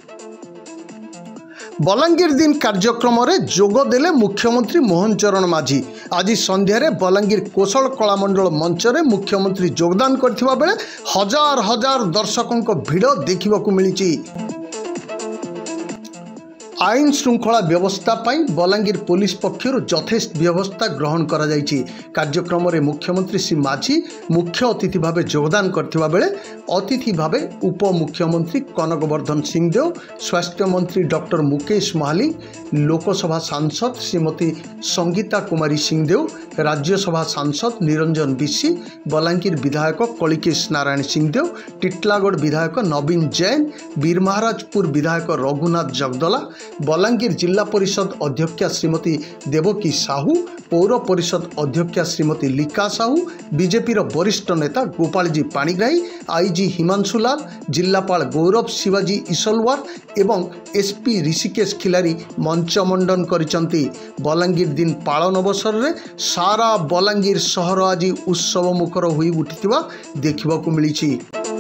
बलांगीर दिन कार्यक्रम में जोगदेले मुख्यमंत्री मोहन चरण माझी। आज संध्यारे बलांगीर कौशल कलामंडल मंच में मुख्यमंत्री योगदान करथिबा बेले हजार हजार दर्शकों भिड़ देखा मिली। आईन श्रृंखला व्यवस्था पाई बलांगीर पुलिस पक्षर यथेष्ट व्यवस्था ग्रहण करा जायछि। कार्यक्रम में मुख्यमंत्री श्री माझी मुख्य अतिथि भाव योगदान करथिबा बेले अतिथि भाव उप मुख्यमंत्री कनकवर्धन सिंहदेव, स्वास्थ्य मंत्री डॉक्टर मुकेश महाली, लोकसभा सांसद श्रीमती संगीता कुमारी सिंहदेव, राज्यसभा सांसद निरंजन बिशी, बलांगीर विधायक कलिकेश नारायण सिंहदेव, टिटलागढ़ विधायक नवीन जैन, बीरमहाराजपुर विधायक रघुनाथ जगदला, बलांगीर जिला परिषद अध्यक्षा श्रीमती देवकी साहू, पौर परिषद अध्यक्षा श्रीमती लिका साहू, बीजेपी वरिष्ठ नेता गोपालजी पाणिग्राही, आईजी हिमांशुलाल, जिलापाल गौरव शिवाजी ईसलवार एवं एसपी ऋषिकेश खिलारी मंचमंडन करिसंती। बलांगीर दिन पालन अवसर में सारा बलांगीर सहर आज उत्सव मुखर होई उठिथिबा देखिबाकू मिलिछि।